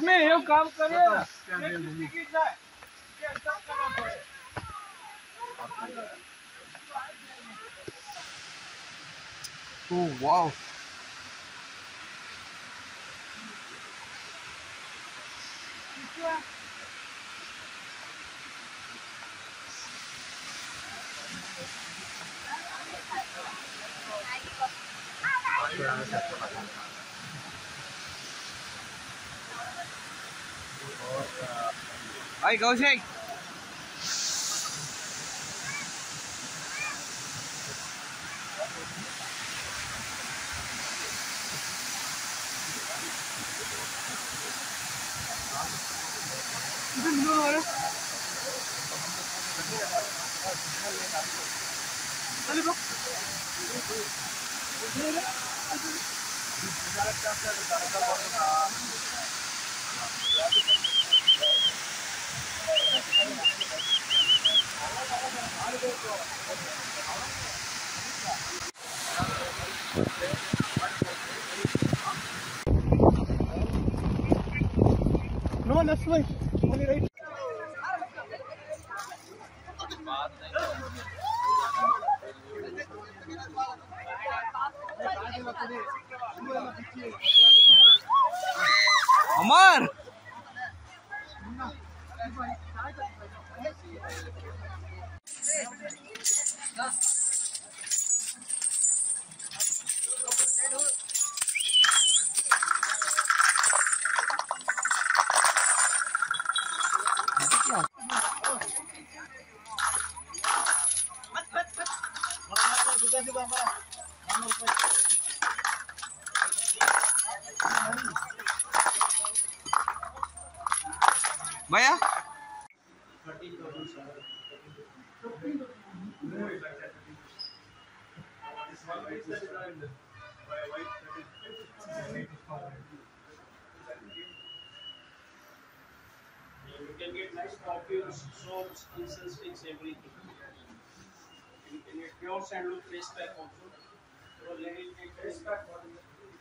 में ये काम करे Oh wow. Hi, Kaushik. No, left way. Only right. Amar. Maya? You can get nice perfumes, soaps, incense sticks, everything. You can get pure sandalwood face pack also. So ladies take face pack for you.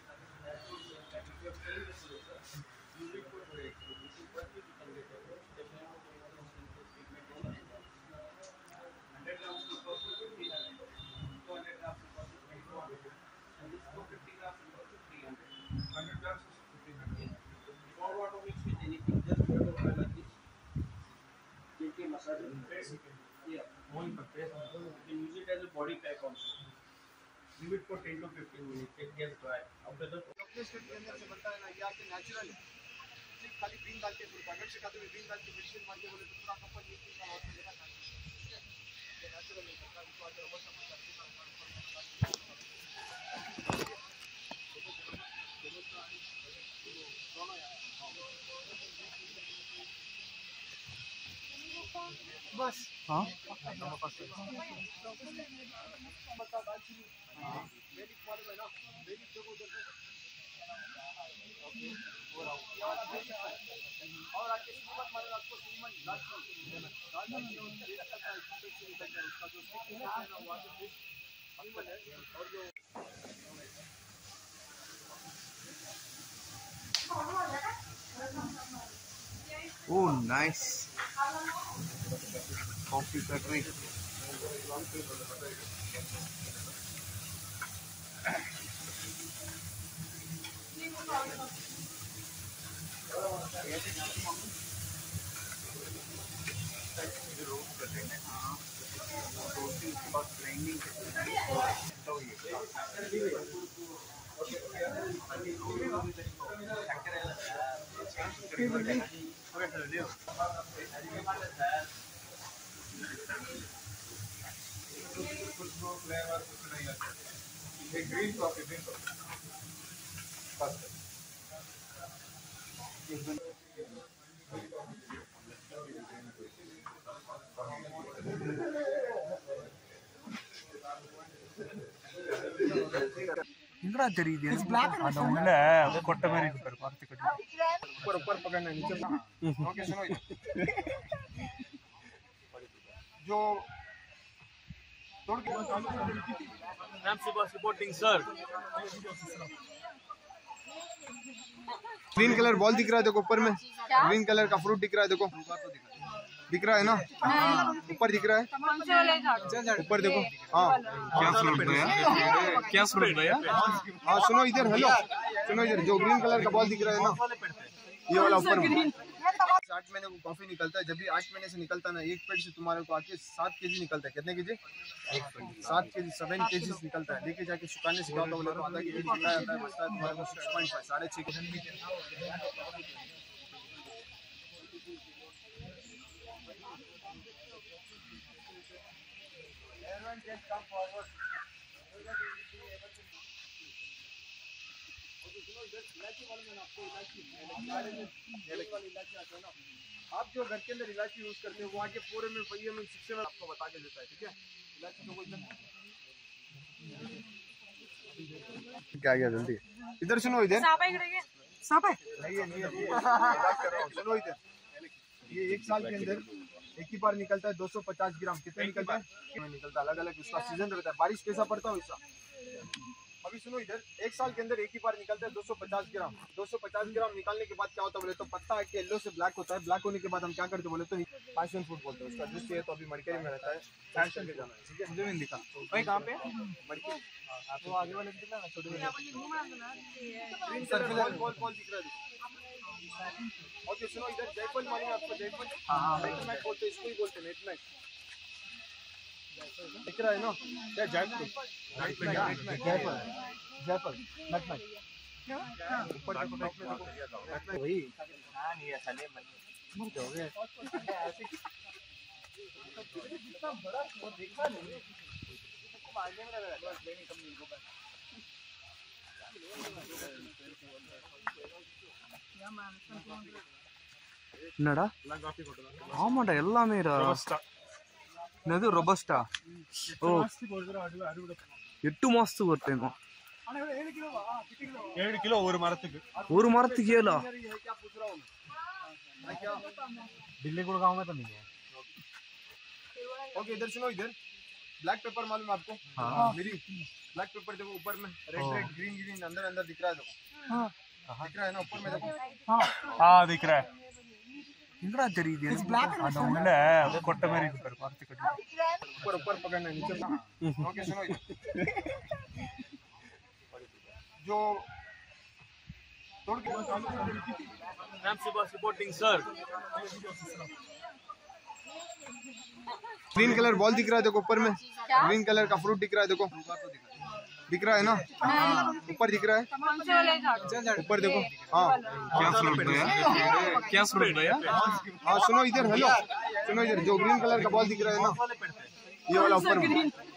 Use it for today. This is what you can get. Definitely 100 grams of perfume 1500. 200 grams of perfume 200. And this 450 grams of perfume 300. 100 grams of 1500. Or water mix with anything. Just put it over like this. Gently massage it. Yeah. Only for face. You can use it as a body pack also. Leave it for 10 to 15 minutes. It gets dry. After that, chocolate के अंदर से बनता है ना, ये आपके natural है। सिर्फ खाली ग्रीन डाल के पूरा पैकेट से खाते हुए ग्रीन डाल के मेडिसिन मार के बोले तो पूरा कंपन यूज का और देना था। ये नेचुरल है, सरकार को आज रबर समझ करती है। बस हाँ और आके श्रीमत मारे आपको श्रीमत उसका जो और जो Oh, nice. Coffee factory. Green coffee इंगड़ा தெரியுது அந்த உள்ள கொட்டை மாதிரி இருக்கு பாரு பார்த்து கட்டி ऊपर पकड़ना नीचे ओके सुनो जो तोड़ के Ram Subhas reporting, sir. Green colour ball दिख रहा है देखो ऊपर में, ग्रीन कलर का फ्रूट दिख रहा है देखो, दिख रहा है ना, ऊपर दिख रहा है, ऊपर देखो। हाँ क्या फ्रूट भैया, क्या फ्रूट भैया? हाँ सुनो इधर, हेलो सुनो इधर, जो ग्रीन कलर का बॉल दिख रहा है ना, ये वाला ऊपर में। 8 महीने को कॉफी निकलता है, जब भी 8 महीने से निकलता है ना, एक पेड़ से तुम्हारे को आके 7 केजी निकलता है। कितने केजी? 7 केजी, 7 केजी निकलता है। लेके जाके सुखाने से क्या होता है बोले तो आधा केजी सुखाया जाता है, बचता है तुम्हारे को 6.5, 6.5 आप जो घर के अंदर इलायची यूज करते हैं वो आगे पूरे में पहिए में शिक्षे में आपको बता के देता है, ठीक है। इलायची तो कोई क्या गया जल्दी इधर सुनो, इधर सांप है नहीं है, बात कर रहा हूँ, सुनो इधर। ये 1 साल के अंदर एक ही बार निकलता है 250 ग्राम। कितने निकलता है? निकलता अलग अलग, उसका सीजन रहता है। बारिश कैसा पड़ता है वैसा। अभी सुनो इधर, 1 साल के अंदर एक ही बार निकलता है 250 ग्राम। 250 ग्राम निकालने के बाद क्या होता है बोले तो पत्ता आके येलो से ब्लैक होता है। ब्लैक होने के बाद हम क्या करते बोले तो पैशन फ्रूट बोलते हैं। उसका जूस है तो अभी मड़के में रहता है, पैशन ले जाना है, ठीक है। मुझे नहीं दिखा भाई कहाँ पे मड़के, तो आगे वाले दिखा ना छोटे ग्रीन सर्कुलर बॉल बॉल दिख रहा है। ओके सुनो इधर, जयफल मालूम है आपको? जयफल नेट बोलते हैं, इसको ही बोलते हैं नेट। दिख रहा है ना क्या? जयफल जयफल नटमेग ऊपर देखो, टॉप में देखो वही। हां नहीं ऐसा नहीं मत जाओगे कितना बड़ा वो देखा नहीं इसको मारने में लगा लेने कम नहीं होगा। என்னடா ஆமாடா எல்லாமே என்னது ரொபஸ்டா? ஓ 8 மாசத்துக்கு ஒரு டைம், 7 கிலோ ஒரு மரத்துக்கு 7 दिल्ली गुड़गांव में तो नहीं है। ओके इधर सुनो, इधर ब्लैक पेपर मालूम है आपको? हाँ मेरी ब्लैक पेपर देखो ऊपर में, रेड रेड ग्रीन ग्रीन अंदर अंदर दिख रहा है देखो। दिख रहा है ना ऊपर में देखो। हाँ दिख रहा है। என்னடா தெரியுது அந்த உள்ள கொட்டை மாதிரி இருக்கு பாரு, பார்த்து கட்டி ऊपर ऊपर पकड़ना है नीचे। ओके सुनो इधर, जो तोड़ के reporting sir. Green colour ball दिख रहा है देखो ऊपर में, ग्रीन कलर का फ्रूट दिख रहा है देखो, दिख रहा है ना, ऊपर दिख रहा है, ऊपर देखो। हाँ क्या फ्रूट भैया, क्या फ्रूट भैया? हाँ सुनो इधर, हेलो सुनो इधर, जो ग्रीन कलर का बॉल दिख रहा है ना, ये वाला ऊपर में।